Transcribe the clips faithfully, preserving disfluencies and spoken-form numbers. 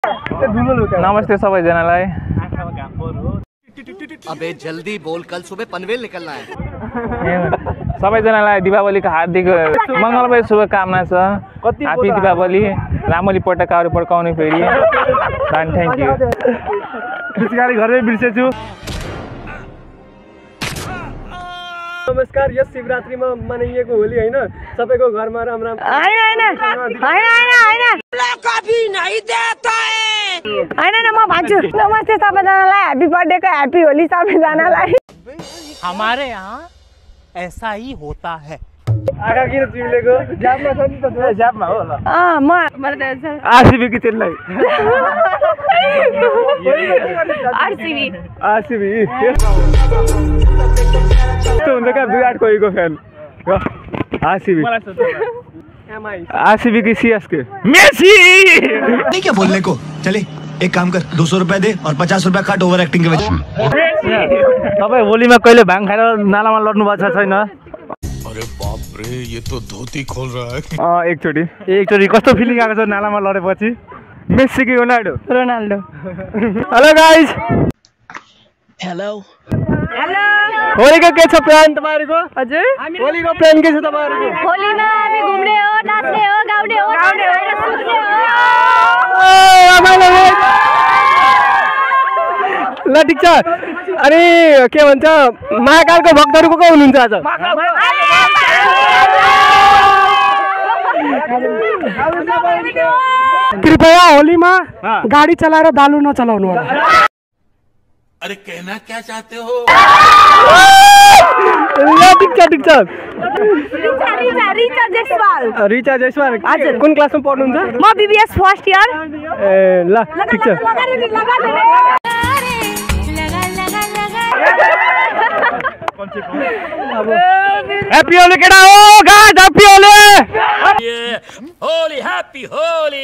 नमस्ते सबैजनालाई। अबे जल्दी बोल, कल सुबह पनवेल निकलना है। सबैजनालाई दीपावलीको हार्दिक मङ्गलमय शुभकामना छ। ह्यापी दीपावली। रामोली पटकाहरू पड्काउने फेरि। Thank you. पिचकारी घरमै बिर्सेछु। नमस्कार। यस शिवरात्रिमा मनाइएको होली हैन, सबैको घरमा राम राम। हैन हैन हैन हैन हैन कफी नहीं देता है। हैन हैन म भन्छु। नमस्ते सबैजनालाई, ह्यापी बर्थडेको ह्यापी होली सबैजनालाई। हमारे यहाँ ऐसा ही होता है। आगा किन चिम्लेको? ज्यापमा छ नि त, त्यो ज्यापमा हो ल। अ म मलाई आरसीबी कि चेन्नई? आरसीबी आरसीबी त्यो हुन्छ क्या, विराट कोहलीको फ्यान। आरसीबी आरसीबी की सीएसके मेसी। नहीं क्या बोलने को, चले एक काम कर, दो सौ रुपया दे और पचास रुपया काट ओभर एक्टिंग के वजह। तपाईँ होलीमा कहिले भाङ खाएर नालामा लड्नु भएको छ छैन? अरे बाप रे, ये तो धोती खोल रहा है। अँ एकचोटि एकचोटि कस्तो फिलिङ आएको छ नालामा लडेपछि? मेसी कि Ronaldo? Ronaldo. Hello guys. Hello hello. होलीको के छ प्लान तपाईहरुको? हजुर होलीको प्लान के छ तपाईहरुको? होलीमा हामी घुम्ने हो, नाच्ने हो, गाउने हो, गाउने हो र सुत्ने हो। ल ठिक छ। अनि के भन्छ, महाकालको भक्तहरु को को हुनुहुन्छ आज? कृपया होलीमा गाडी चलाएर दालु नचलाउनु होला। अरे कहना क्या चाहते हो? ल ठिक छ ठिक छ। रिचा रिचा रिचा जयसवाल। रिचा जयसवाल हजुर। कुन क्लासमा पढ्नुहुन्छ? म बीबीएस फर्स्ट इयर। ए ल ठिक छ। हैप्पी होली केटा हो guys, happy Holi. Holi happy Holi.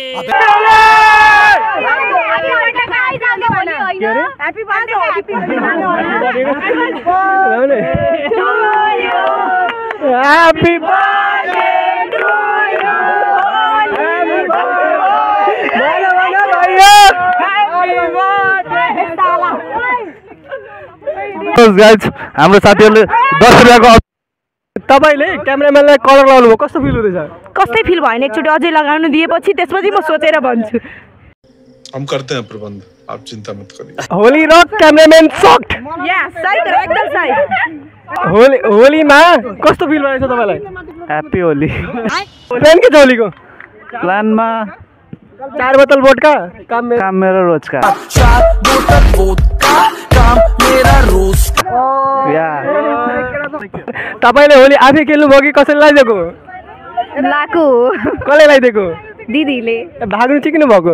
Happy birthday happy Holi भन्नु happy birthday to you. Happy birthday guys. हाम्रो साथीहरुले दस रुपैयाँको तपाईले क्यामेराम्यानलाई कलर लगाउनु भयो, कस्तो फिल हुँदैछ? कस्तै फिल भएन, एकचोटि अझै लगाउनु दिएपछि त्यसपछि म सोचेर भन्छु। हम करते हैं प्रबंध, आप चिंता मत करिए। होली रक क्यामेराम्यान सक्ट। या सही तर एकदम सही। होली होलीमा कस्तो फिल भइरहेछ तपाईलाई? ह्यापी होली। प्लान के छ होलीको? प्लानमा चार बोतल वोडका, काम मेरो काम मेरो रोजका। चार बोतल वोडका, काम मेरा रोज। या तपाईले होली आफै खेल्नु भयो कि कसैले लगाइदिएको? लाको कसले लगाइदिएको? दिदीले। भाग्नु चाहिँ किन भएको?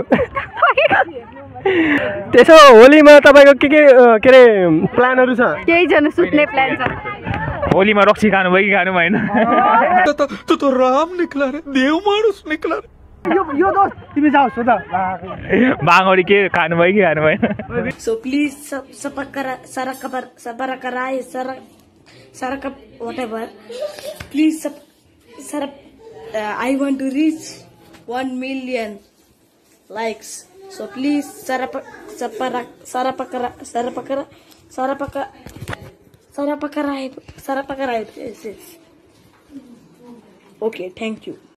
त्यसो होलीमा तपाईको के के के रे प्लानहरु छ? केही छैन, सुत्ने प्लान छ। होलीमा रक्सी खानु भयो कि खानु भएन? तो तो, तो राम निकला रे, देव मानुस निकला रे। यो यो दोस्त तिमी जाऊ सोधा। बाङडी के खानु भयो कि खानु भएन? So please sub subakara sarakapar sabarakarai sarak sarakap whatever. Please sub sarap. Uh, I want to reach one million likes. So please sarap saparak sarapakara sarapakara sarapaka sarapakarai sarapakarai. Yes, yes. Okay, thank you.